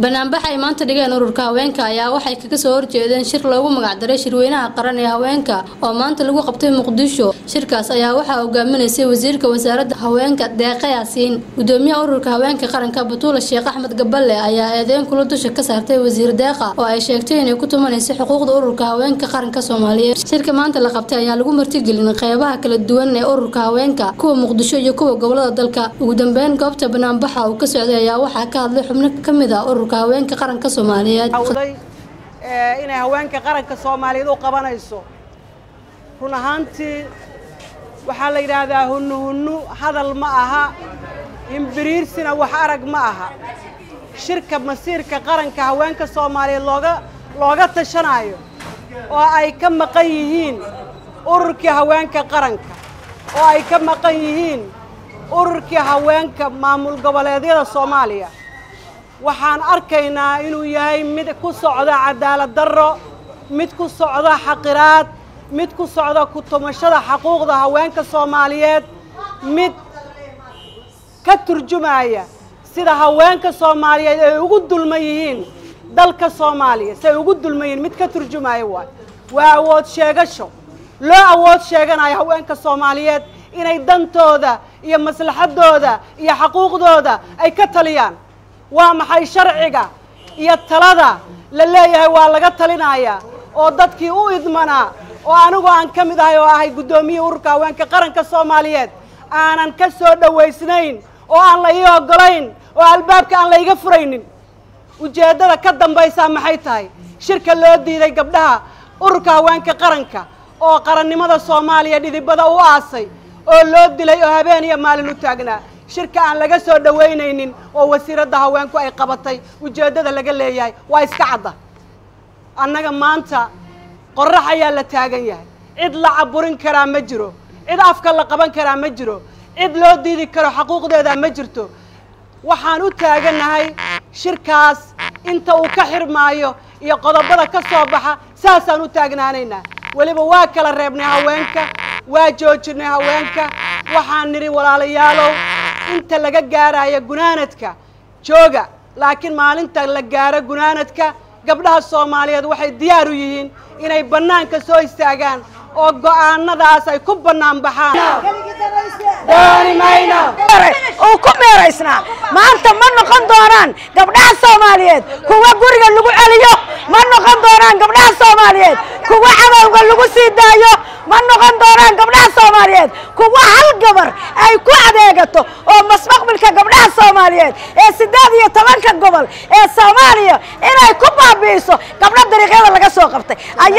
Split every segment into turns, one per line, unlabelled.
banaanbaxay maanta dhigeen ururka haweenka ayaa waxay kaga soo horjeedeen shir loogu magac daray shirweynaha qaran ee haweenka oo maanta lagu qabtay Muqdisho. Shirkaas ayaa waxaa hogaaminaysay wasiirka wasaaradda haweenka Deeqa Yaasiin. Gudoomiyaha ururka haweenka qaranka Batuula Sheekh Axmed Gaballe ayaa eedeyn kula dusha ka saartay wasiir Deeqa oo ay sheegtay inay ku tumanayso xuquuqda ururka haweenka qaranka Soomaaliyeed. Shirka maanta la qabtay ayaa lagu martigelin qaybaha kala duwan ee ururka haweenka kuwa Muqdisho iyo kuwa gobolada dalka. Ugu dambeyn goobta banaanbaxa uu ka socday ayaa waxaa ka hadlay xubno kamid ah ururka haweenka qaranka Soomaaliyeed
inay haweenka qaranka Soomaaliyeed u qabanayso run ahaantii waxa la yiraahdaa hunnu hadal ma aha imbiriirsina wax arag ma aha shirka masiirka qaranka haweenka Soomaaliyeed looga tashanayo oo ay ka maqan yihiin ururka haweenka qaranka oo ay ka maqan yihiin ururka haweenka maamul goboleedyada Soomaaliya waxaan arkaynaa inuu yahay mid ku socda cadaalad darro mid ku socda xaqiraad mid ku socda ku tumashada xuquuqda haweenka Soomaaliyeed mid ka turjumaya sida haweenka Soomaaliyeed ay ugu dulman yihiin dalka Soomaaliya say ugu dulman yihiin mid ka turjumaya waa awood sheegasho loo awood sheeganayo haweenka Soomaaliyeed inay dantooda iyo maslaxadooda iyo xuquuqdooda ay ka taliyaan waa maxay sharciga iyo talada la leeyahay waa laga talinaya oo dadkii u idmanaa oo anigu aan kamid ahay oo ahay gudoomiyaha ururka haweenka qaranka Soomaaliyeed aanan ka soo dhaweysnayn oo aan la ii ogolayn oo albaabka aan la iga furaynin ujeedada ka dambaysa maxay tahay shirka loo diiday gabdhaha ururka haweenka qaranka oo qarannimada Soomaaliya dhidibada u aasay oo loo dilay oo habeen iyo maalin u taagnaa shirka aan laga soo dhaweynaynin oo wasiiradda haweenku ay qabatay ujeedada laga leeyahay waa iska cadda annaga maanta qorrax ayaa la taagan yahay cid la caburin karaa ma jiro cid afka la qaban karaa ma jiro cid loo diidi karo xuquuqdeeda ma jirto waxaan u taaganahay shirkaas inta uu ka xirmaayo iyo qodobada ka soo baxa saasaan u taagnaanaynaa waliba waa kala reebnay haweenka waa joojinay haweenka waxaan niri walaalayaalow inta laga gaarayo gunaanadka jooga laakiin maalinta la gaaro gunaanadka gabdhaha Soomaaliyeed waxay diyaar u yihiin inay banaanka soo istaagaan oo go'aanadaas ay ku banaan baxaan dooni mayno
oo ku meeraysna maanta ma noqon doonaan gabdhaha Soomaaliyeed kuwa guriga lagu celiyo ma noqon doonaan gabdhaha Soomaaliyeed kuwa cadawga lagu sii daayo ma noqon doonaan gabdhaha Soomaaliyeed kuwa hal gabar ay ku adeegato oo mustaqbalka gabdhaha Soomaaliyeed ee 18 gobol ee Soomaaliya inay ku baabiiso gabdha dariiqada laga soo qabtay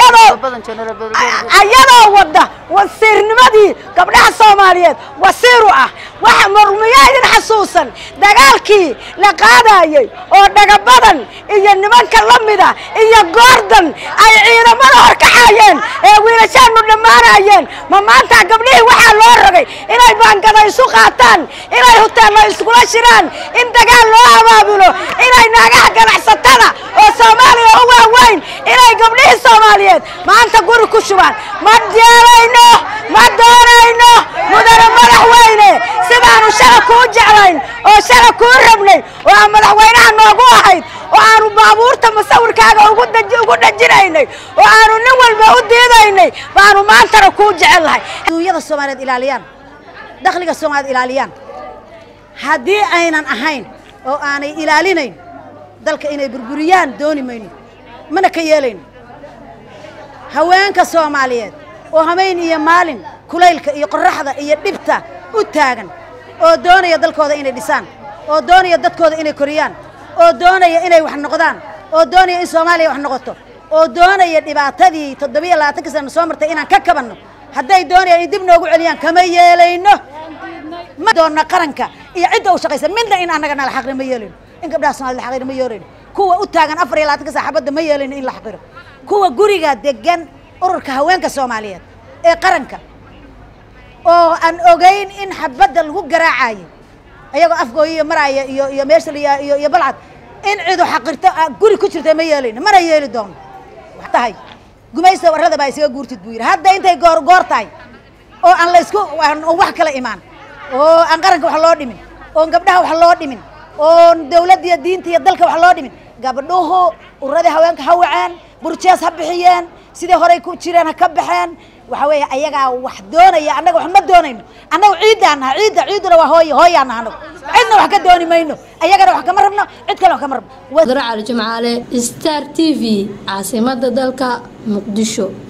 ayadoo wada wasiirnimadii gabdhaha Soomaaliyeed wasiiru ah waxa marmiyaadin xasuusan dagaalkii la qaadayay oo dhagabadan iyo nimanka lamida iyo Gordon ay ciidamada horkacayeen ee wiilashaanu dhamaanayeen ma maanta gabdhihii waxa loo rogay inay baangada isu qaataan inay hoteello iskula shiraan in dagaal loo abaabulo inay naagaha ganacsatada oo Soomaaliya u waaweyn inay gabdhihii Soomaaliyeed maanta guri ku shubaan ma jeelayno ma doonayno mudane madaxweyne sidaanu shaqo ku jeclayn oo shaqo ku rabnay oo madaxweynaha noogu ahayd oo aanu baabuurta masawirkaaga ugu dhajinaynay oo aanu nin walba u diidaynay baanu maanta ku jecelahay duuyada Soomaaliyeed ilaaliyaan dakhliga Soomaaliyeed ilaaliyaan haddii aynan ahayn oo aanay ilaalinayn dalka inay burburiyaan dooni mayno mana ka yeelayno haweenka Soomaaliyeed oo habeen iyo maalin kulaylka iyo qorraxda iyo dhibta u taagan oo doonaya dalkooda inay dhisaan oo doonaya dadkooda inay koriyaan oo doonaya inay wax noqdaan oo doonaya in Soomaaliya wax noqoto oo doonaya dhibaatadii 27 sano soo martay inaan ka kabanno hadday doonayaan in dib noogu celiyaan kama yeelayno ma doona qaranka iyo cid uu shaqaysan midna in anaga nala xaqri ma yeelayno in gabdhaha Soomaaliyeed la xaqri ma yeelayno kuwa u taagan 24 saaxabada ma yeelayno in la xaqiro kuwa guriga degan ururka haweenka Soomaaliyeed ee qaranka oo aan ogeyn in xabada lagu garaacayo ayagoo afgooyo maraya iyo meesha iyo balcad in ciidu xaqirto guri ku jirtay ma yeelayno mana yeeli doono wax tahay gumaysta warada baa isaga guurtid buu yiri hadda intay goor tahay oo aan la isku wax kala imaan oo aan qaranka wax loo dhimin oo gabdhaha wax loo dhimin oo dawladda diinta iyo dalka wax loo dhimin gabdhuhu ururada haweenka ha waceen burjees ha bixiyeen sidii hore ku jireen ha ka baxeen waxa weeye ayaga wax doonaya anaga wax ma doonayno anaga ciidana ciiduna waa hooyana anaga cidna wax ka dooni mayno ayagana wax kama rabno cid kale wax kama rabno
Wadar Cali Jimcaale Star TV caasimada dalka Muqdisho.